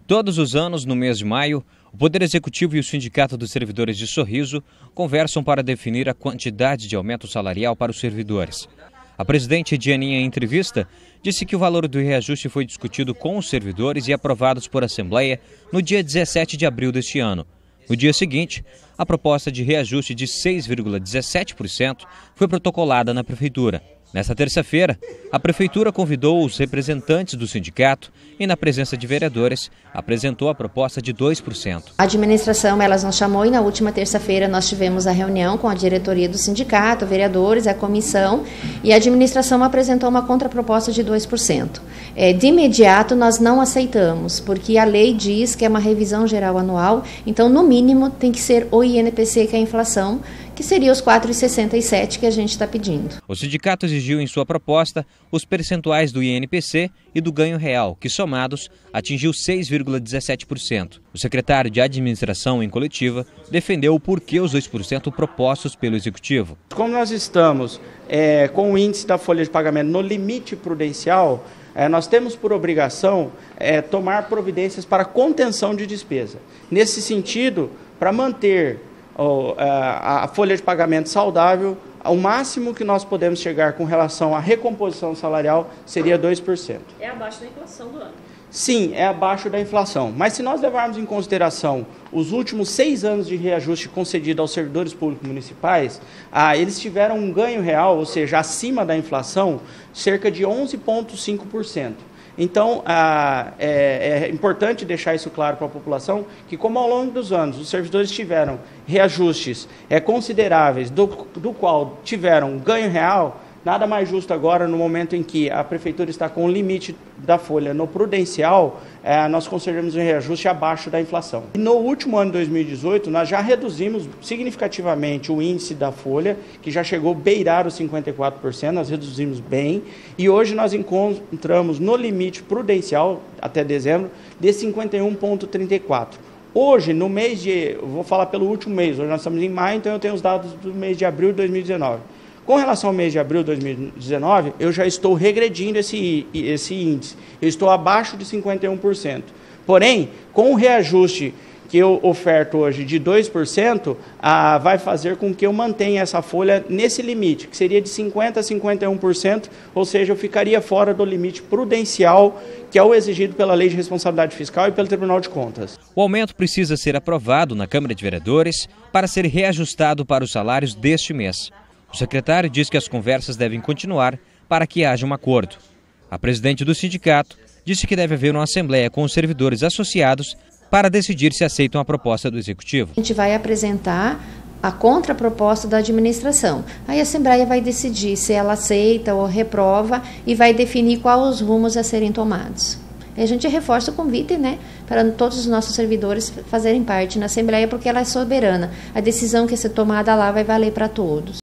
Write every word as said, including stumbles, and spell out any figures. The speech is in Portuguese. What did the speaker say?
Todos os anos, no mês de maio, o Poder Executivo e o Sindicato dos Servidores de Sorriso conversam para definir a quantidade de aumento salarial para os servidores. A presidente Dianinha, em entrevista, disse que o valor do reajuste foi discutido com os servidores e aprovados por Assembleia no dia dezessete de abril deste ano. No dia seguinte, a proposta de reajuste de seis vírgula dezessete por cento foi protocolada na Prefeitura. Nesta terça-feira, a Prefeitura convidou os representantes do sindicato e, na presença de vereadores, apresentou a proposta de dois por cento. A administração elas nos chamou e na última terça-feira nós tivemos a reunião com a diretoria do sindicato, vereadores, a comissão, e a administração apresentou uma contraproposta de dois por cento. É, de imediato nós não aceitamos, porque a lei diz que é uma revisão geral anual, então no mínimo tem que ser o I N P C, que é a inflação, que seria os quatro vírgula sessenta e sete que a gente está pedindo. O sindicato exigiu em sua proposta os percentuais do I N P C e do ganho real, que somados atingiu seis vírgula dezessete por cento. O secretário de Administração em coletiva defendeu o porquê os dois por cento propostos pelo Executivo. Como nós estamos é, com o índice da folha de pagamento no limite prudencial, é, nós temos por obrigação é, tomar providências para contenção de despesa. Nesse sentido, para manter a folha de pagamento saudável, o máximo que nós podemos chegar com relação à recomposição salarial seria dois por cento. É abaixo da inflação do ano. Sim, é abaixo da inflação. Mas se nós levarmos em consideração os últimos seis anos de reajuste concedido aos servidores públicos municipais, ah, eles tiveram um ganho real, ou seja, acima da inflação, cerca de onze vírgula cinco por cento. Então, ah, é, é importante deixar isso claro para a população, que como ao longo dos anos os servidores tiveram reajustes é, consideráveis, do, do qual tiveram ganho real, nada mais justo agora, no momento em que a Prefeitura está com o limite da folha no prudencial, é, nós concedemos um reajuste abaixo da inflação. E no último ano de dois mil e dezoito, nós já reduzimos significativamente o índice da folha, que já chegou a beirar os cinquenta e quatro por cento, nós reduzimos bem, e hoje nós encontramos no limite prudencial, até dezembro, de cinquenta e um vírgula trinta e quatro por cento. Hoje, no mês de, eu vou falar pelo último mês, hoje nós estamos em maio, então eu tenho os dados do mês de abril de dois mil e dezenove. Com relação ao mês de abril de dois mil e dezenove, eu já estou regredindo esse, esse índice. Eu estou abaixo de cinquenta e um por cento. Porém, com o reajuste que eu oferto hoje de dois por cento, ah, vai fazer com que eu mantenha essa folha nesse limite, que seria de cinquenta por cento a cinquenta e um por cento, ou seja, eu ficaria fora do limite prudencial, que é o exigido pela Lei de Responsabilidade Fiscal e pelo Tribunal de Contas. O aumento precisa ser aprovado na Câmara de Vereadores para ser reajustado para os salários deste mês. O secretário diz que as conversas devem continuar para que haja um acordo. A presidente do sindicato disse que deve haver uma assembleia com os servidores associados para decidir se aceitam a proposta do Executivo. A gente vai apresentar a contraproposta da administração. Aí a Assembleia vai decidir se ela aceita ou reprova e vai definir quais os rumos a serem tomados. E a gente reforça o convite, né, para todos os nossos servidores fazerem parte na Assembleia, porque ela é soberana. A decisão que ser tomada lá vai valer para todos.